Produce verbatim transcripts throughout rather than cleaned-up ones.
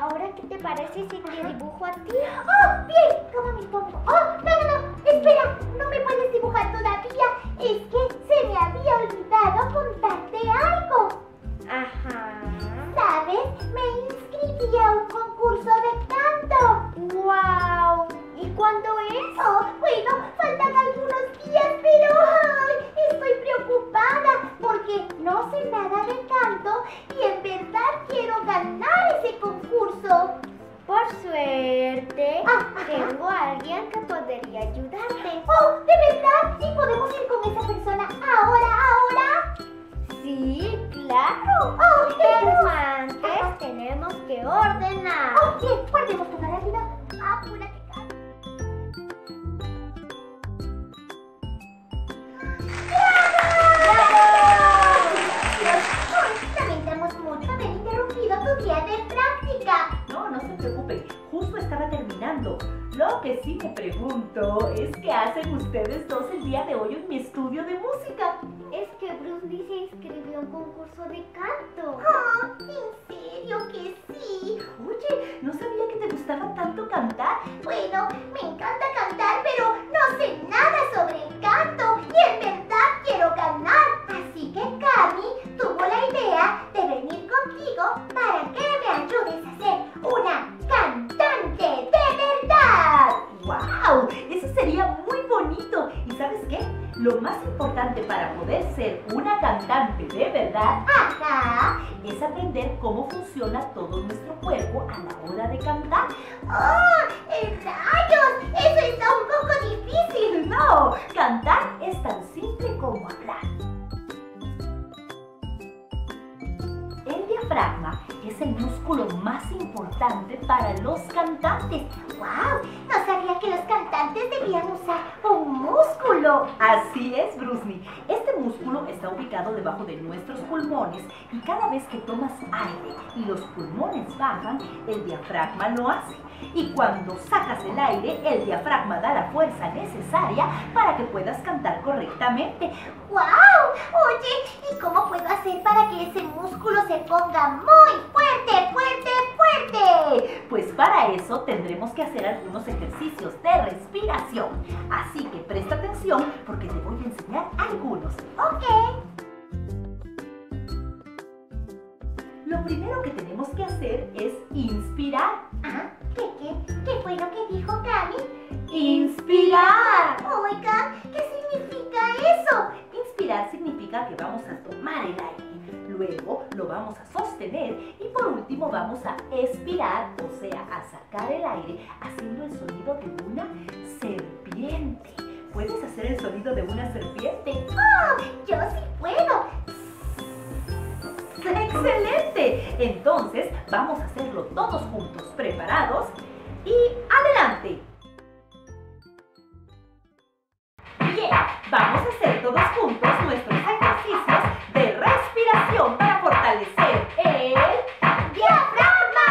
Ahora, ¿qué te parece si te dibujo a ti? ¡Oh, bien! ¿Cómo me pongo? ¡Oh, no, no, no! Espera, no me puedes dibujar todavía. Es que se me había olvidado contarte algo. Ajá. ¿Sabes? Me inscribí a un concurso de canto. ¡Wow! ¿Y cuándo es? Oh, bueno, faltan algunos días, pero ay, estoy preocupada porque no sé nada de canto y en verdad quiero ganar ese concurso. Por suerte, Ah, ajá. tengo a alguien que podría ayudarte. Oh, ¿de verdad? ¿Y podemos ir con esa persona ahora, ahora? Sí, claro. Oh, Pero pero... antes tenemos que ordenar. Oh, bien, guardemos todo rápido. Apúrate, Cami. Lamentamos mucho haber interrumpido tu día de práctica. No, no se preocupe, justo estaba terminando. Lo que sí me pregunto es qué hacen ustedes dos el día de hoy en mi estudio de música. Es que Bruce Lee se inscribió a un concurso de canto. Oh, ¿en serio que sí? Oye, no sabía que te gustaba tanto cantar. Bueno, me encanta cantar, pero no sé nada sobre el canto y en verdad quiero ganar. Así que Cami tuvo la idea de venir contigo para que me ayudes a ser una cantante de verdad. ¡Wow! Eso sería muy bonito. ¿Y sabes qué? Lo más importante para poder ser una cantante de verdad Ajá. es aprender cómo funciona todo nuestro cuerpo a la hora de cantar. ¡Oh! ¡Eh, rayos! Eso está un poco difícil. No, cantar es tan simple como hablar. El diafragma es el músculo más importante para los cantantes. ¡Wow! No sabía que los cantantes debían usar un músculo. Así es, Bruce. Este músculo está ubicado debajo de nuestros pulmones y cada vez que tomas aire y los pulmones bajan, el diafragma lo hace. Y cuando sacas el aire, el diafragma da la fuerza necesaria para que puedas cantar correctamente. ¡Wow! Oye, ¿y cómo puedo hacer para que ese músculo se ponga muy fuerte, fuerte, fuerte? Pues para eso tendremos que hacer algunos ejercicios de respiración. Así que presta atención porque te voy a enseñar algunos. Ok. Lo primero que tenemos que hacer es inspirar. Ah, ¿qué, qué, qué fue lo que dijo Cami? ¡Inspirar! Oiga, ¿qué significa eso? Inspirar significa que vamos a tomar el aire, luego lo vamos a sostener y por último vamos a expirar, o sea, a sacar el aire haciendo el sonido de una serpiente. ¿Puedes hacer el sonido de una serpiente? ¡Oh! Yo sí puedo. ¡Excelente! Entonces vamos a hacerlo todos juntos, preparados y ¡adelante! Bien, vamos a hacer todos juntos nuestros ejercicios de respiración para fortalecer el diafragma.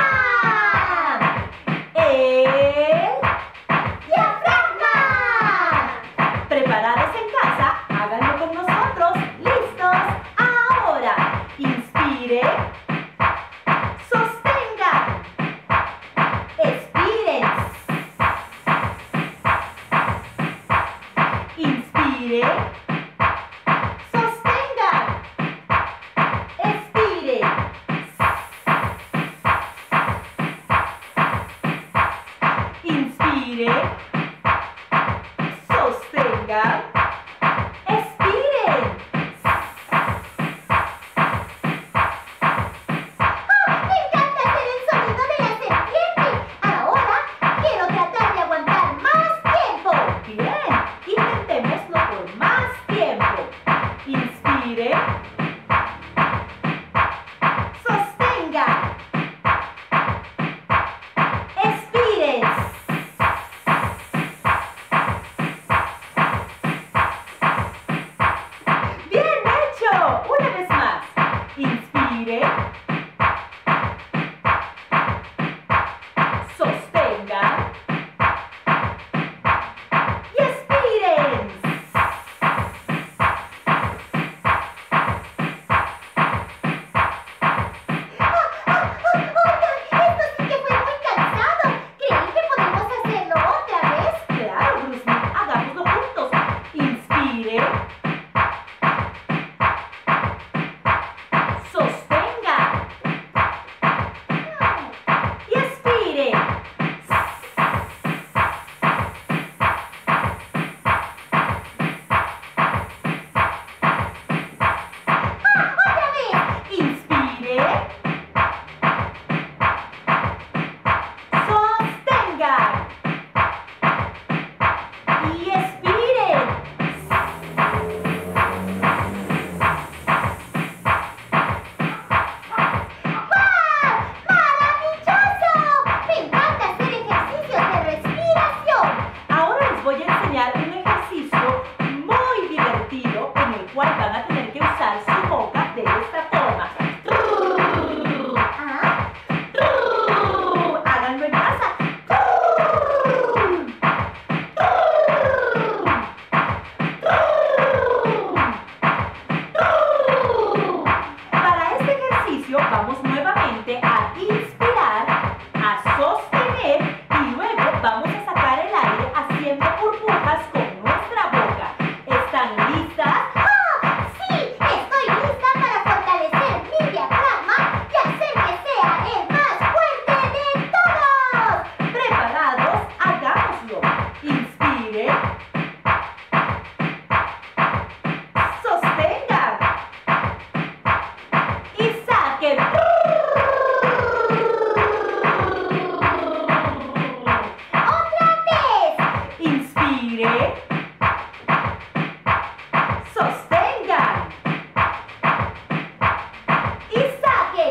El diafragma. ¿Preparados en casa? Háganlo con nosotros. ¿Listos? Ahora, inspire. Sostenga. Expire. Inspire. Sostenga. Expire. Inspire. Sostenga. Expire. ¡Oh! Me encanta hacer el sonido de la serpiente. Ahora quiero tratar de aguantar más tiempo. Bien, intentémoslo por más tiempo. Inspire. Sostenga. Expire. Sostengan. Y saquen. ¡Otra vez! Inspire. Sostengan. Y saquen.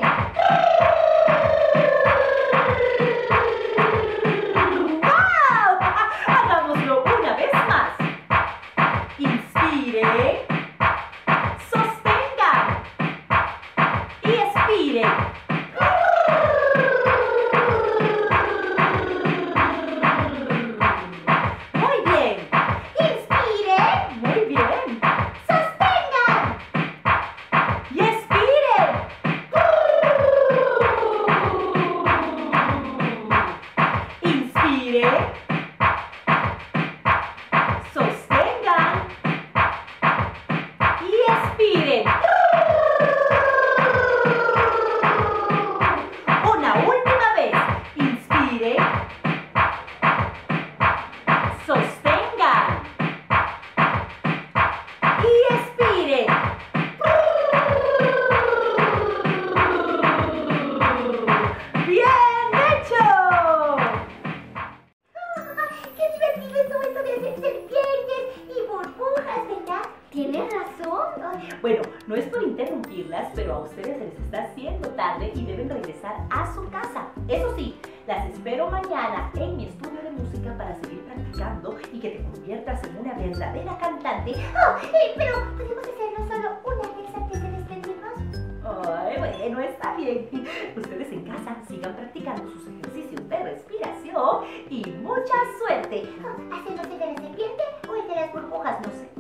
¡Wow! Hagámoslo una vez más. Inspire. Sostengan. Y expire. Muy bien. Inspire. Muy bien. Sostengan. Y expiren. Inspire. Sostengan. Y expiren. Una última vez. Inspire. Sostengan. Y expiren. ¡Bien hecho! ¡Qué divertido estuvo esto de hacer serpientes y burbujas, ¿verdad? Tienes razón. Bueno, no es por interrumpirlas, pero a ustedes se les está haciendo tarde y deben regresar a su casa. Eso sí, las espero mañana en mi estudio de música para seguir practicando y que te conviertas en una verdadera cantante. Oh, eh, pero ¿podemos hacerlo solo una vez antes de despedirnos? Ay, bueno, está bien. Ustedes en casa sigan practicando sus ejercicios de respiración y mucha suerte. Oh, ¿hacemos el de la serpiente o el de las burbujas? No sé.